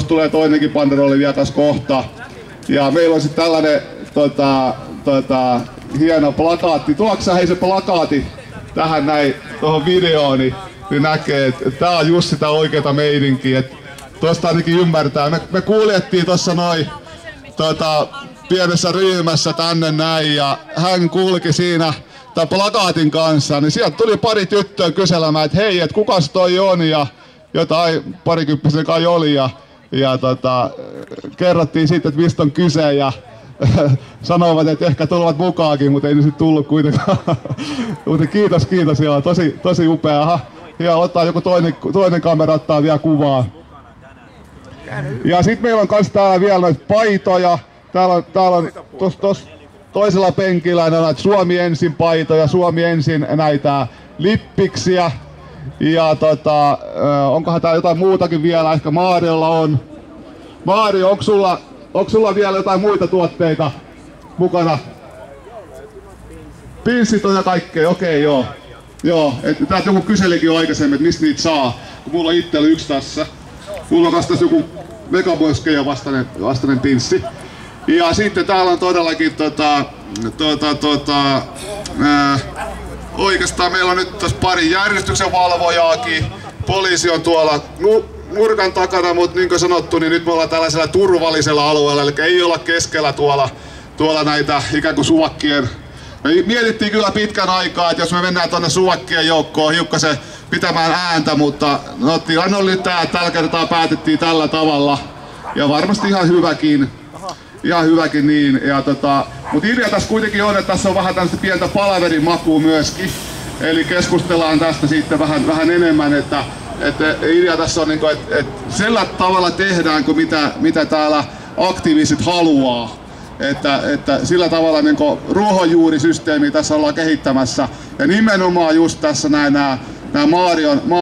tuossa tulee toinenkin banderolli vielä tässä kohta. Ja meillä on sitten tällainen hieno plakaatti. Tuoksä hei se plakaati tähän näin tuohon videoon, niin näkee, että tää on just sitä oikeata meininkiä. Tuosta ainakin ymmärtää. Me kuljettiin tuossa noin pienessä ryhmässä tänne näin ja hän kulki siinä tämän plakaatin kanssa, niin sieltä tuli pari tyttöä kyselemään, että hei, että kukas toi on, ja jotain parikymppisen kai oli, ja kerrottiin sitten, että mistä on kyse, ja sanoivat, että ehkä tulevat mukaankin, mutta ei ne sitten tullut kuitenkaan. Mutta kiitos, joo, tosi upea. Aha, ja ottaa joku toinen kamera, ottaa vielä kuvaa. Ja sitten meillä on kans täällä vielä noita paitoja. Täällä on tossa toisella penkillä näitä Suomi ensin paitoja, Suomi ensin näitä lippiksiä. Ja onkohan täällä jotain muutakin vielä, ehkä Maariolla on. Maario, onko sulla vielä jotain muita tuotteita mukana? Pinssit on ja kaikkea, okei, joo. Joo, että täältä joku kyselikin jo aikaisemmin, että mistä niitä saa. Kun mulla on itsellä yksi tässä. Mulla on tässä joku Megaboyskeja vastainen pinssi. Ja sitten täällä on todellakin oikeastaan meillä on nyt tässä pari järjestyksen valvojaakin. Poliisi on tuolla nurkan takana, mutta niin kuin sanottu, niin nyt me ollaan tällaisella turvallisella alueella, eli ei olla keskellä tuolla näitä ikään kuin suvakkien. Me mietittiin kyllä pitkän aikaa, että jos me mennään tuonne suvakkien joukkoon hiukkasen pitämään ääntä, mutta no tilanne oli tällä kertaa päätettiin tällä tavalla. Ja varmasti ihan hyväkin niin. Mutta idea tässä kuitenkin on, että tässä on vähän tämmöistä pientä palaverin makua myöskin. Eli keskustellaan tästä sitten vähän enemmän, että idea tässä on, että sillä tavalla tehdään kuin mitä täällä aktiiviset haluaa. Että sillä tavalla niin ruohonjuurisysteemiä tässä ollaan kehittämässä. Ja nimenomaan just tässä nämä Maarion